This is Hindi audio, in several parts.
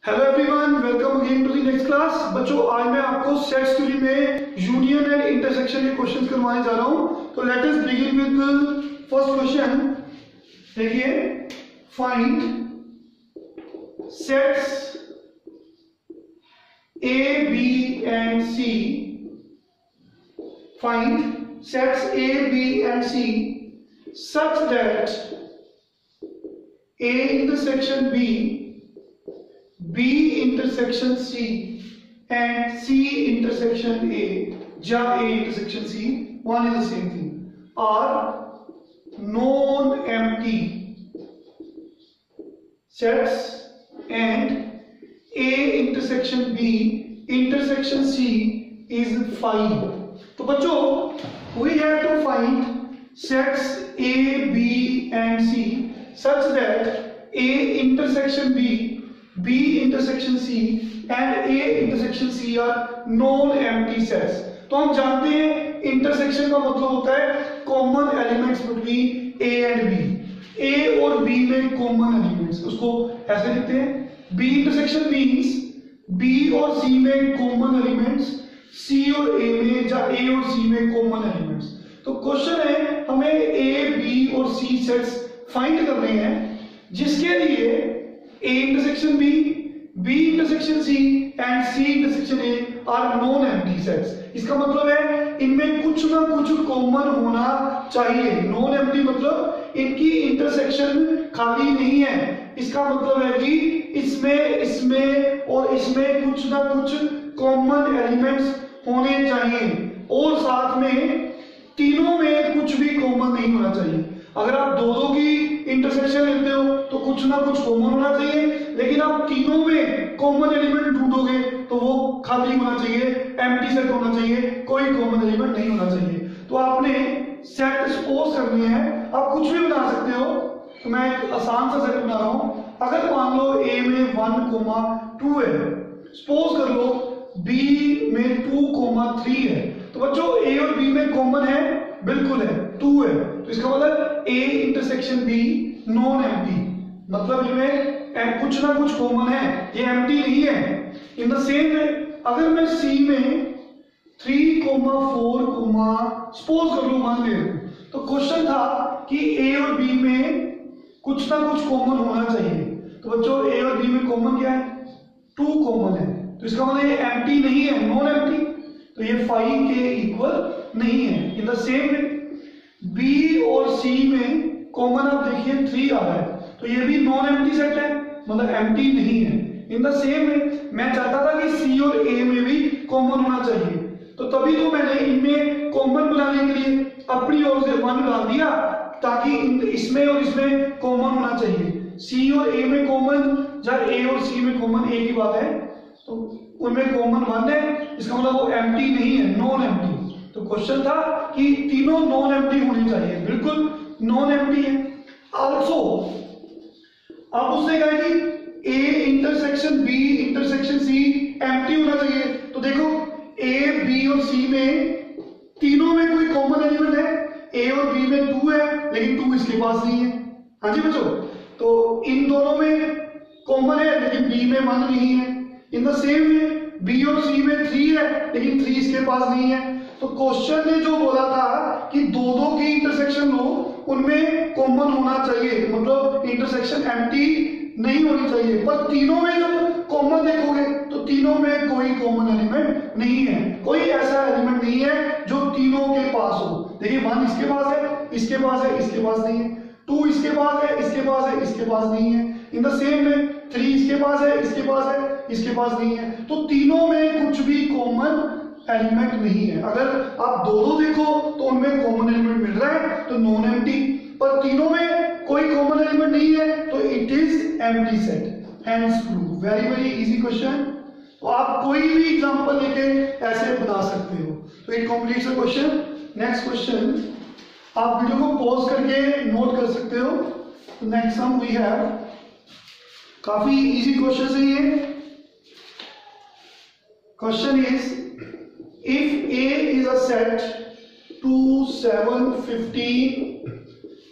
Hello everyone, welcome again to the next class. बच्चों, आज मैं आपको सेट थ्योरी में यूनियन एंड इंटरसेक्शन के क्वेश्चंस करवाने जा रहा हूं। तो let us begin with first question. देखिए, find sets A B and C. Find sets A B and C such that A intersection B, B intersection C and C intersection A, ja A intersection C, one is the same thing, are non-empty sets, and A intersection B intersection C is 5. तो बच्चों, we have to find sets A, B and C such that A intersection B, B intersection C and A intersection C are non-empty sets. तो हम जानते हैं इंटरसेक्शन का मतलब होता है common elements between A and B। A और B में कॉमन एलिमेंट्स, उसको ऐसे लिखते हैं। B इंटरसेक्शन मींस B और C में कॉमन एलिमेंट्स, C और A में या A और C में कॉमन एलिमेंट्स। तो क्वेश्चन है, हमें A, B और C सेट्स फाइंड करने हैं जिसके लिए A intersection B, B intersection C and C intersection A are non empty sets. इसका मतलब है इनमें कुछ ना कुछ कॉमन होना चाहिए। नॉन एम्प्टी मतलब इनकी इंटरसेक्शन खाली नहीं है। इसका मतलब है कि इसमें और इसमें कुछ ना कुछ कॉमन एलिमेंट्स होने चाहिए और साथ में तीनों में कुछ भी कॉमन नहीं होना चाहिए। अगर आप दो की इंटरसेक्शन लेते हो तो कुछ ना कुछ कॉमन होना चाहिए, लेकिन आप तीनों में कॉमन एलिमेंट ढूंढोगे तो वो खाली होना चाहिए, एम्प्टी सेट होना चाहिए, कोई कॉमन एलिमेंट नहीं होना चाहिए। तो आपने सेट सपोज करनी है, आप कुछ भी बना सकते हो। तो मैं एक आसान सा सेट बना रहा हूं। अगर मान लो A में 1,2 है, सपोज कर लो B में 2,3 है, तो बच्चों A और B में कॉमन है, बिल्कुल है, 2 है। तो इसका मतलब A intersection B non empty, मतलब इनमें कुछ ना कुछ कॉमन है, ये एम्प्टी नहीं है। इन द सेम वे अगर मैं C में 3,4, सपोज कर लो 1 ले लूं, तो क्वेश्चन था कि A और B में कुछ ना कुछ कॉमन होना चाहिए। तो बच्चों, A और B में कॉमन क्या है? 2 कॉमन है। तो इसका मतलब ये एम्प्टी नहीं है, नॉन एम्प्टी, तो ये 5 के इक्वल नहीं है। In the same way B और C में कॉमन आप देखिए 3 आ रहा है, तो ये भी नॉन एम्प्टी सेट है, मतलब एम्प्टी नहीं है। इन द सेम वे मैं चाहता था कि C और A में भी कॉमन होना चाहिए, तो तभी तो मैंने इनमें कॉमन बनाने के लिए अपनी ओर से 1 डाल दिया, ताकि इसमें और इसमें कॉमन होना चाहिए। C और A में कॉमन, या A और C में कॉमन एक ही बात है, तो उनमें कॉमन 1 है, इसका मतलब वो एम्प्टी नहीं है, नॉन एम्प्टी। तो क्वेश्चन था कि तीनों नॉन एम्प्टी होनी चाहिए, बिल्कुल नॉन एम्प्टी है। आल्सो अब उसने कहा कि A intersection B intersection C empty होना चाहिए। तो देखो A, B और C में तीनों में कोई कॉमन एलिमेंट है। A और B में 2 है, लेकिन 2 इसके पास नहीं है। हाँ जी बच्चों, तो इन दोनों में कॉमन है, लेकिन B में 1 नहीं है। In the same way B और C में 3 है, लेकिन 3 इसके पास नहीं है। तो क्वेश्चन ने जो बोला था कि दो की इंटरसेक्शन लो, उनमें कॉमन होना चाहिए, मतलब इंटरसेक्शन एम्प्टी नहीं होनी चाहिए। पर तीनों में जब कॉमन देखोगे तो तीनों में कोई कॉमन एलिमेंट नहीं है, कोई ऐसा एलिमेंट नहीं है जो तीनों के पास हो। देखिए 1 इसके पास है, इसके पास है, इसके पास नहीं है। 2 इसके पास है, इसके पास है, इसके पास नहीं है। इन द सेम वे 3 इसके पास है, इसके पास है, इसके पास नहीं है। तो तीनों में कुछ भी कॉमन एलिमेंट नहीं है। अगर आप दो देखो तो उनमें कॉमन एलिमेंट मिल रहा है, तो नॉन एम्प्टी। पर तीनों में कोई कॉमन एलिमेंट नहीं है, तो it is empty set. Hence prove. Very very easy question. तो आप कोई भी एग्जांपल लेके ऐसे बना सकते हो। तो it completes the question. Next question, आप वीडियो को पॉज करके नोट कर सकते हो। नेक्स्ट सम वी हैव, काफी इजी क्वेश्चन है ये। Question is, if A is a set 2, 7, 15,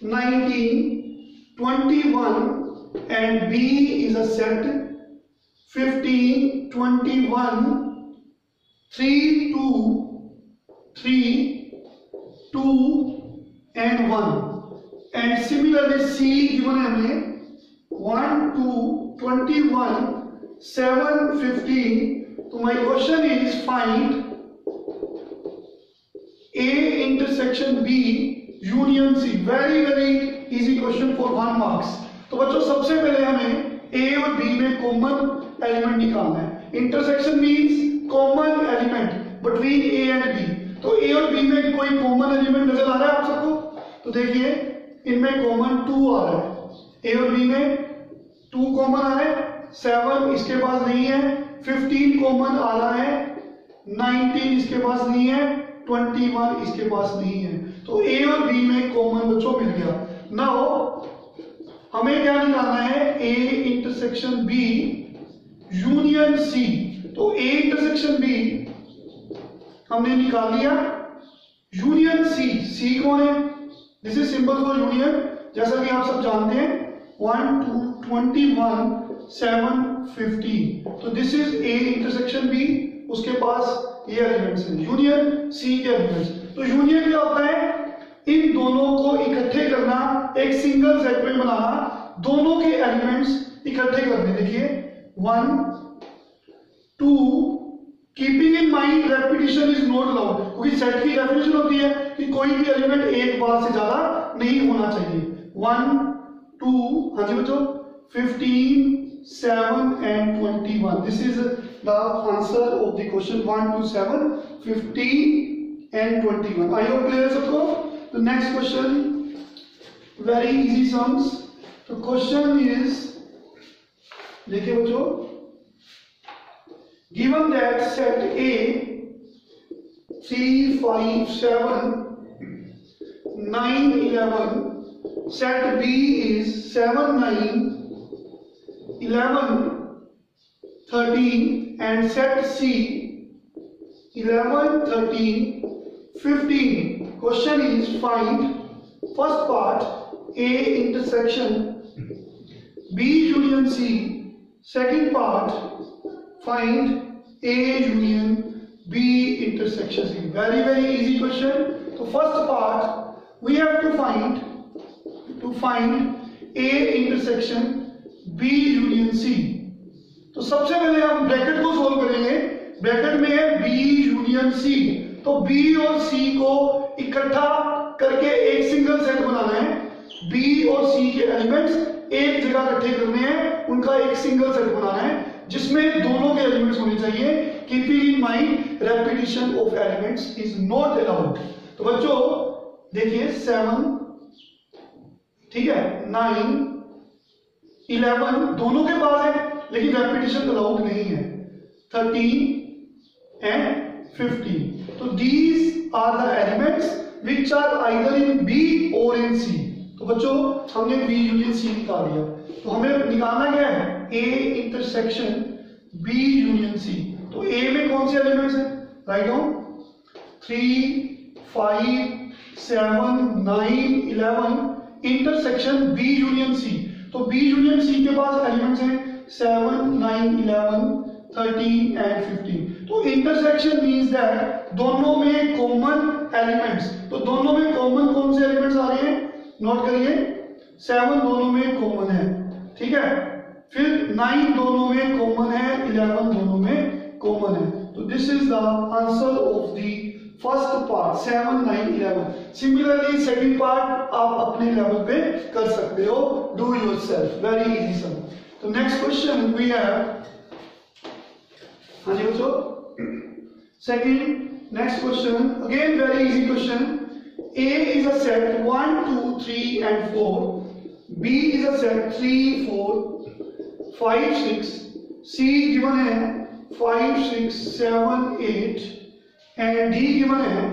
19, 21 and B is a set 15, 21, 3, 2, 3, 2 and 1. And similarly C given है हमें 1, 2, 21, 7, 15. So my question is find A intersection B union C. Very easy question for 1 marks. तो बच्चों सबसे पहले हमें A और B में कॉमन एलिमेंट निकालना है. Intersection means common element between A and B. तो A और B में कोई कॉमन एलिमेंट नजर आ रहा है आप सबको? तो देखिए इनमें कॉमन 2 आ रहा है. A और B में 2 कॉमन आ रहा है. 7 इसके पास नहीं है. 15 कॉमन आ रहा है. 19 इसके पास नहीं है. 21 इसके पास नहीं है. तो A और B में कॉमन बच्चों मिल गया. नाउ हमें क्या निकालना है? A intersection B union C. तो A इंटरसेक्शन B हमने निकाल लिया. यूनियन C कौन है? This is symbol for union. जैसा कि आप सब जानते हैं 1, 2, 21, 7, 15. तो this is A intersection B. उसके पास ये एलिमेंट्स हैं. यूनियन C के एलिमेंट्स. तो यूनियन क्या होता है? इन दोनों को इकट्ठे करना, एक सिंगल सेट में बनाना, दोनों के एलिमेंट्स इकट्ठे करने. देखिए 1, 2, keeping in mind repetition is not allowed. क्योंकि सेट की डेफिनेशन होती है कि कोई भी एलिमेंट एक बार से ज्यादा नहीं होना चाहिए. 1, 2, हाँ जी बच्चों, 15, 7 and 21. This is the answer of the question 1 to 7, 15 and 21. I hope clear सबको. The next question, very easy sums. The question is, देखिए बच्चों, given that set A 3, 5, 7, 9, 11, set B is 7, 9, 11, 13 and set C 11, 13, 15. Question is find first part A intersection B union C. Second part find A union B intersection C. Very easy question. So first part we have to find A intersection B union C. तो सबसे पहले हम ब्रैकेट को सोल्व करेंगे. ब्रैकेट में है B यूनियन C. तो B और C को इकट्ठा करके एक सिंगल सेट बनाना है. B और C के एलिमेंट्स एक जगह इकट्ठे करने हैं, उनका एक सिंगल सेट बनाना है जिसमें दोनों के एलिमेंट्स होने चाहिए. Keeping in mind repetition of elements is not allowed. तो बच्चों देखिए 7, ठीक है, 9, 11 दोनों के पास है लेकिन रेपिटेशन अलाउड नहीं है. 13 एंड 15. तो these are the elements which are either in B or in C. तो बच्चों हमने B यूनियन C निकाल लिया. तो हमें निकालना क्या है? A intersection B union C. तो A में कौन से एलिमेंट्स हैं? Write down 3, 5, 7, 9, 11 intersection B union C. तो B यूनियन C के पास एलिमेंट्स हैं 7, 9, 11, 13 and 15. तो इंटरसेक्शन मींस दैट दोनों में कॉमन एलिमेंट्स. तो दोनों में कॉमन कौन से एलिमेंट्स आ रहे हैं? नोट करिए 7 दोनों में कॉमन है, ठीक है. फिर 9 दोनों में कॉमन है, 11 दोनों में कॉमन है. तो this is the answer of the first part 7, 9, 11. Similarly second part आप अपने लेवल पे कर सकते हो. Do yourself. Very easy sum. तो नेक्स्ट क्वेश्चन वी हैव, हाँ जी बच्चों, second next question again very easy question. A is a set 1, 2, 3 and 4. B is a set 3, 4, 5, 6. C given है 5, 6, 7, 8 and D given है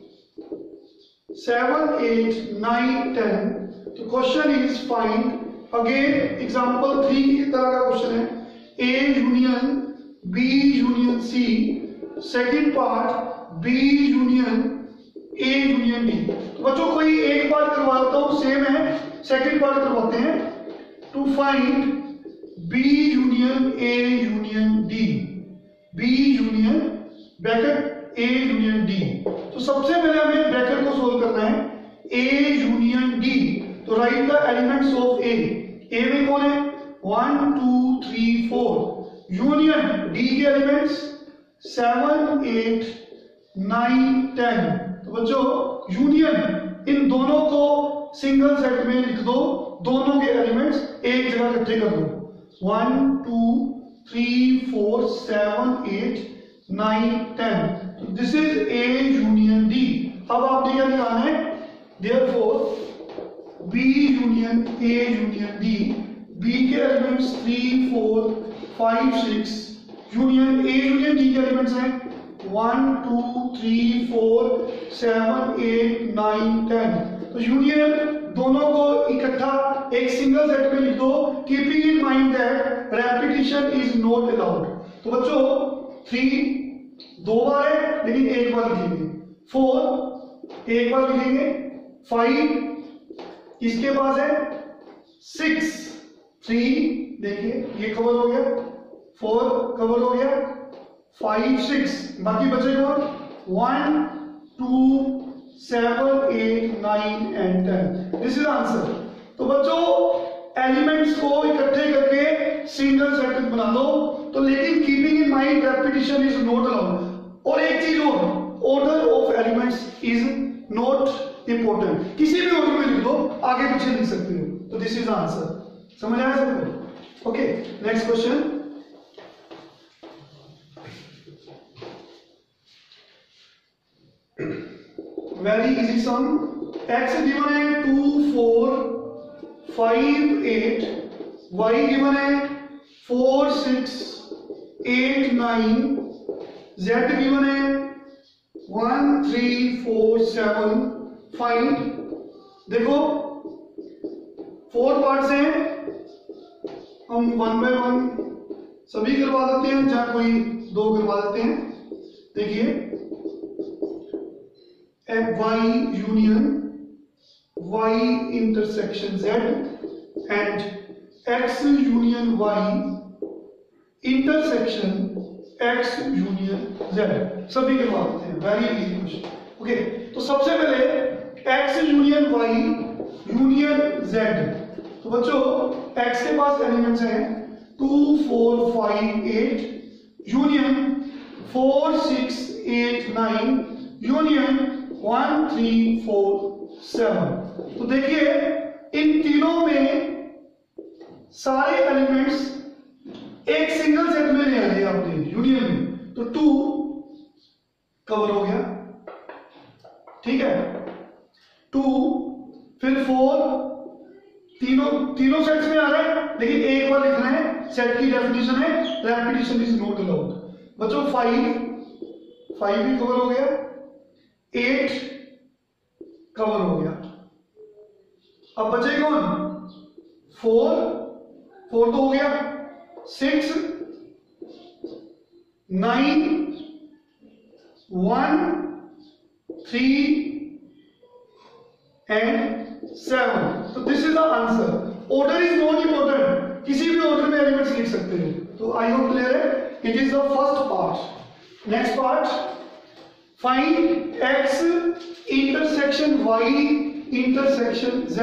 7, 8, 9, 10. तो question is find again example 3 की तरह का क्वेश्चन है. A union B union C. Second part B union A union D. तो बच्चों कोई एक पार्ट करवाता हूं, सेम है, सेकंड पार्ट करवाते हैं. To find B union A union D, B union bracket A union D. तो सबसे पहले हमें ब्रैकेट को सोल्व करना है, ए यूनियन डी। तो write the elements of A में कौन है 1 2 3 4, यूनियन डी के एलिमेंट्स 7 8 9 10। तो बच्चों यूनियन इन दोनों को सिंगल सेट में लिख दो, दोनों के एलिमेंट्स एक जगह इकट्ठे कर दो 1 2 3 4 7 8 9 10। This is A union D. अब आपने क्या निकालना है, therefore B union A union D, B के elements 3 4 5 6, union A union D के एलिमेंट्स हैं 1 2 3 4 7 8 9 10। तो यूनियन दोनों को इकट्ठा एक सिंगल सेट में लिख दो, keeping in mind that repetition is not allowed. तो बच्चों 3 दो बार है लेकिन एक बार लिखेंगे, 4 एक बार लिखेंगे, 5 इसके पास है, 6 3 देखिए ये कवर हो गया, 4 कवर हो गया, 5 6 बाकी बचे कौन 1 2 7 8 9 एंड 10। This is answer. तो बच्चों एलिमेंट्स को इकट्ठे करके सिंगल सेट बना दो, तो लेकिन keeping in mind repetition is not allowed. और एक चीज और, order of elements is not important, किसी भी ऑर्डर में लिख दो, आगे पीछे लिख सकते हो। तो दिस इज आंसर। समझ आया सबको? Okay, next question. Very easy sum. X given है 2 4 5 8, वाई गिवन है 4 6 8 9, जेड गिवन है 1 3 4 7। फाइंड, देखो 4 पार्ट्स हैं, हम 1 बाय 1 सभी करवा देते हैं, चाहे कोई 2 करवा देते हैं। देखिए y union y intersection z and x union y intersection x union z, सभी के बात होते हैं। Very easy question. ओके, तो सबसे पहले x union y union z। तो बच्चों x के पास एलिमेंट्स हैं 2 4 5 8, यूनियन 4 6 8 9, यूनियन 1 3 4 7। तो देखिए इन तीनों में सारे एलिमेंट्स एक सिंगल सेट में ले आए आपने यूनियन में, तो 2 कवर हो गया, ठीक है 2, फिर 4, तीनों सेट्स में आ रहा है, लेकिन एक बार लिखना है, सेट की डेफिनेशन है रेपिटिशन इज नॉट अलाउड। बच्चों 5 भी कवर हो गया, 8 कवर हो गया। अब बचे कौन 4 तो हो गया, 6 9 1 3 एंड 7। तो this is the answer. Order is not important, किसी भी ऑर्डर में एलिमेंट्स लिख सकते हो। तो आई होप क्लियर है। It is the first part. Next part, find x intersection y intersection z।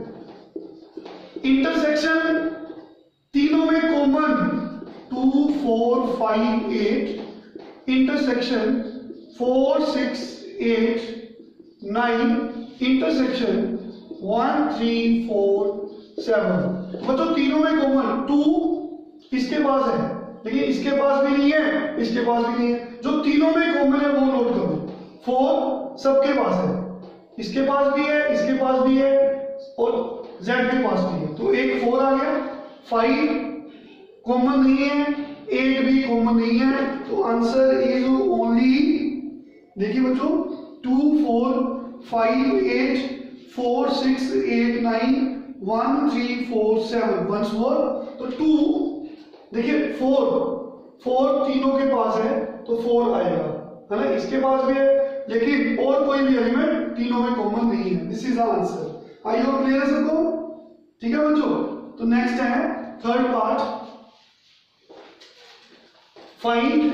Intersection तीनों में कॉमन 2 4 5 8, इंटरसेक्शन 4 6 8 9, इंटरसेक्शन 1 3 4 7। मतलब तीनों में कॉमन 2 इसके पास है, लेकिन इसके पास भी नहीं है, इसके पास भी नहीं है। जो तीनों में कॉमन है वो नोट करो। 4 सबके पास है, इसके पास भी है, इसके पास भी है, और Z के पास भी है। तो एक 4 आ गया, 5 कॉमन नहीं है, 8 भी कॉमन नहीं है। तो आंसर इज ओनली, देखिए बच्चों 2 4 5 8 4 6 8 9 1 3 4 7 वंस मोर। तो 2 देखिए 4 तीनों के पास है तो 4 आएगा, है ना, इसके पास भी है, लेकिन और कोई भी एलिमेंट तीनों में कॉमन नहीं है। This is the answer. I hope clear है सबको? ठीक है बच्चों। तो नेक्स्ट है third part. Find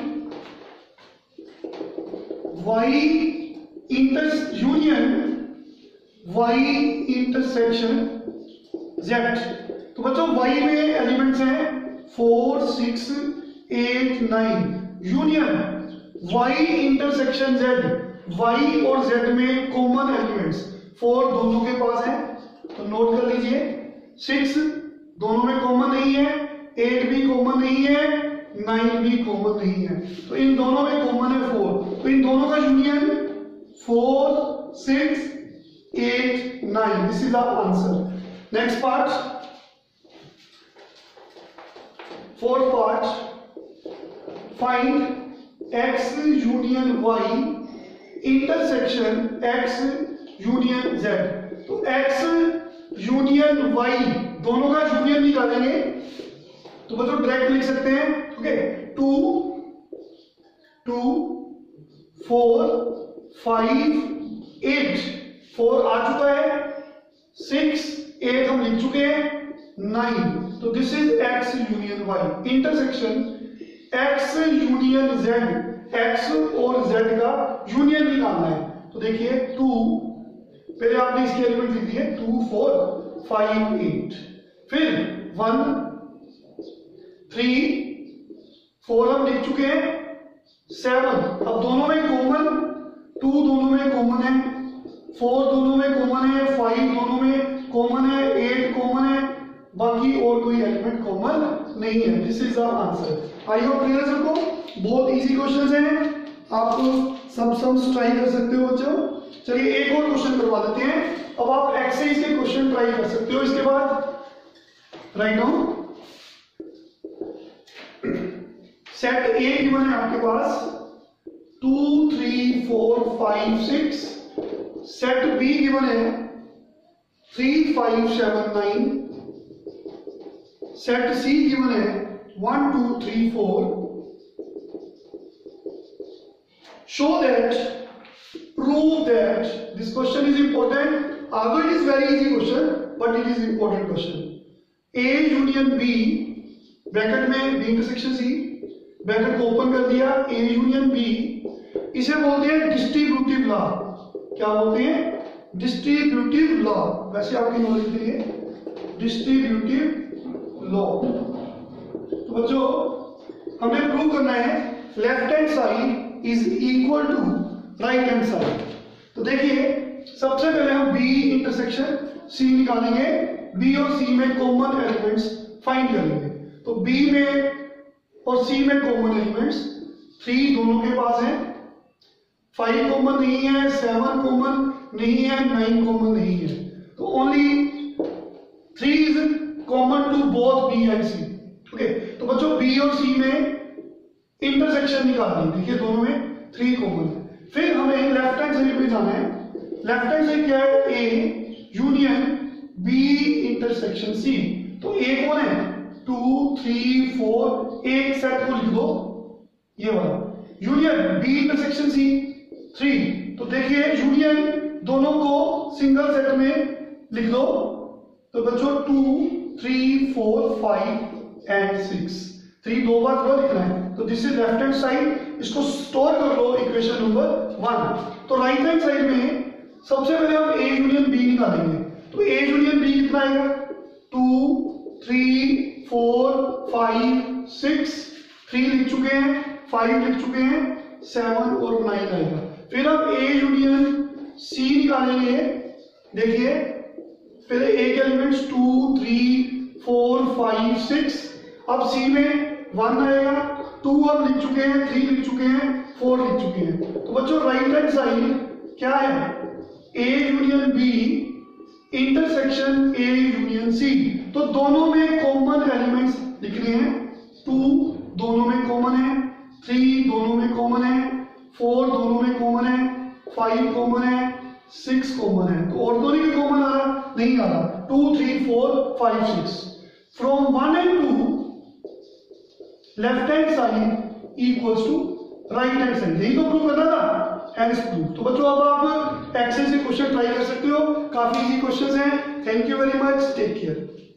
y union y intersection z। तो बच्चों y में एलिमेंट्स हैं 4 6 8 9, union y intersection z, y और z में कॉमन एलिमेंट्स 4 दोनों के पास है, तो नोट कर लीजिए। 6 दोनों में कॉमन नहीं है, 8 भी कॉमन नहीं है, 9 भी कॉमन नहीं है, तो इन दोनों में कॉमन है 4, तो इन दोनों का union 4 6 8 9, this is our answer. Next part, fourth part, find x union y intersection x union z। तो x यूनियन y दोनों का यूनियन निकालेंगे, तो बच्चों डायरेक्ट लिख सकते हैं, ओके। 2 2 4 5 8, 4 आ चुका है, 6 8 हम लिख चुके हैं, 9, तो this is x union y intersection x union z, x और z का यूनियन निकालना है। तो देखिए 2, पहले आपने इसके एलिमेंट लिख दिए 2 4 5 8, फिर 1 3 4 हम लिख चुके हैं, 7, अब दोनों में कॉमन, 2 दोनों में कॉमन है, 4 दोनों में कॉमन है, 5 दोनों में कॉमन है, 8 कॉमन है, बाकी और कोई एलिमेंट कॉमन नहीं है। This is our answer. I hope clear सबको, बहुत इजी क्वेश्चंस हैं, आप सब सम्स ट्राई कर सकते हो बच्चों। चलिए एक और क्वेश्चन करवा देते हैं, अब आप एक्सरसाइज के क्वेश्चन ट्राई कर सकते हो। इसके बाद write down set A given है आपके पास 2 3 4 5 6, सेट बी गिवन है 3 5 7 9, सेट सी गिवन है 1 2 3 4। Show that, prove that, this question is important, although it is very easy question but it is important question। A union B, bracket में B इंटरसेक्शन C, ब्रैकेट को ओपन कर दिया, A यूनियन B, इसे बोलते हैं डिस्ट्रीब्यूटिव लॉ। क्या बोलते हैं? डिस्ट्रीब्यूटिव लॉ, वैसे आपकी नॉलेज के लिए डिस्ट्रीब्यूटिव लॉ। तो बच्चों हमें प्रूव करना है left hand side is equal to right hand side. तो देखिए सबसे पहले हम B इंटरसेक्शन C निकालेंगे, B और C में कॉमन एलिमेंट्स फाइंड करेंगे। तो B में और C में कॉमन एलिमेंट्स 3 दोनों के पास है, 5 कॉमन नहीं है, 7 कॉमन नहीं है, 9 कॉमन नहीं है, तो only 3 is common to both B and C। Okay, तो बच्चों B और C में इंटरसेक्शन निकालनी, देखिए दोनों में 3 कॉमन है। फिर हमें लेफ्ट हैंड साइड पे जाना है, लेफ्ट हैंड साइड क्या है? A union B intersection C। तो A कौन है? 2 3 4, एक सेट को लिख दो ये वाला, यूनियन B इंटरसेक्शन C 3। तो देखिए यूनियन दोनों को सिंगल सेट में लिख दो, तो बच्चों 2 3 4 5 एंड 6, 3 दो बार क्यों लिखना है? तो this is left hand side, इसको स्टोर कर लो इक्वेशन नंबर 1। तो राइट हैंड साइड में सबसे पहले हम A यूनियन B निकालेंगे, तो A यूनियन B कितना आएगा? 2 3 4 5 6, 3 लिख चुके हैं, 5 लिख चुके हैं, 7 और 9 आएगा। फिर हम A यूनियन C निकालेंगे, देखिए पहले A के एलिमेंट्स 2 3 4 5 6, अब C में 1 आएगा, 2 हम लिख चुके हैं, 3 लिख चुके हैं, 4 लिख चुके हैं। तो बच्चों राइट हैंड साइड क्या है? A union B intersection A union C। तो दोनों में कॉमन एलिमेंट्स लिखने हैं, 2 दोनों में कॉमन है, 3 दोनों में कॉमन है, 4 दोनों में कॉमन है, 5 कॉमन है, 6 कॉमन है। तो और दोनों में कॉमन आ रहा? नहीं आ रहा। 2 3 4 5 6 from 1 and 2 left hand side equals to right hand side, यही तो प्रूव करना था, हैंस प्रूव। तो बच्चों अब आप एक्सेस से क्वेश्चन ट्राई कर सकते हो, काफी इजी क्वेश्चंस हैं। Thank you very much, take care.